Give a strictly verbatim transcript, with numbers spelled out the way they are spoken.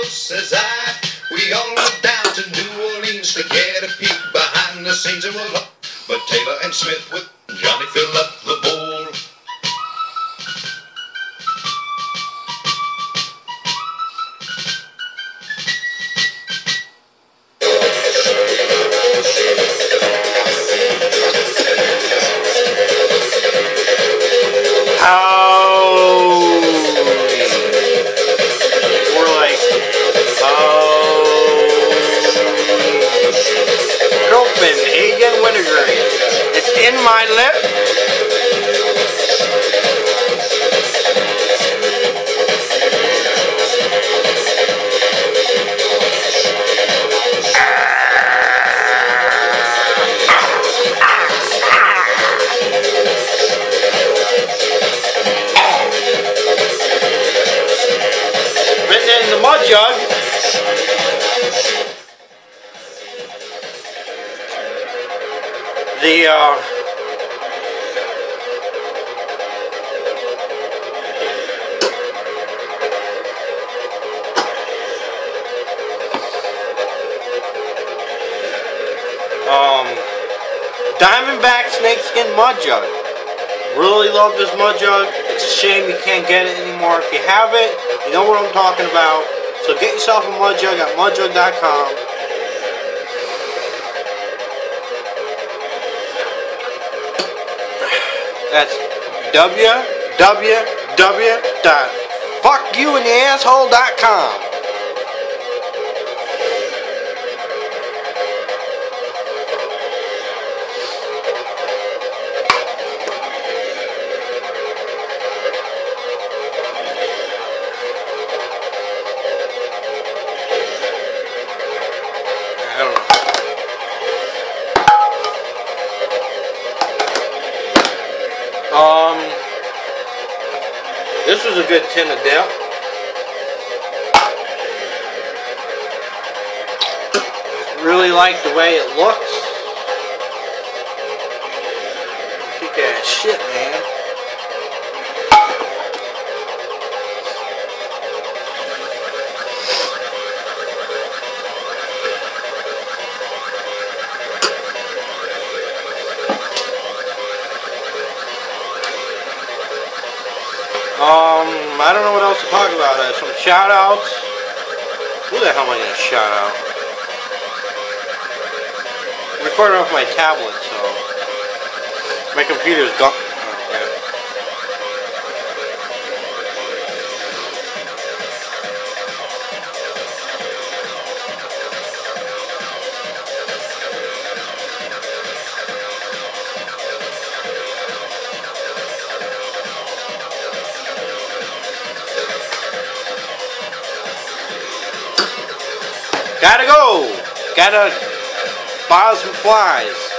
Carlos, says I. We all went down to New Orleans to get a peek behind the scenes, and we'll up. But Taylor and Smith with Johnny fill up the bowl. Wintegreen. It's in my lip. Written in the mudjug. The, uh, um, Diamondback Snakeskin Mudjug. Really love this mudjug. It's a shame you can't get it anymore. If you have it, you know what I'm talking about. So get yourself a mudjug at mudjug dot com. That's w w w dot fuck you in the asshole dot com. I don't know. Um, this was a good tin of dip. Really like the way it looks. Kick ass shit, man. Um, I don't know what else to talk about. Uh, some shout outs. Who the hell am I going to shout out? I'm recording off my tablet, so my computer's gone. Oh, yeah. Gotta go. Gotta buy some flies.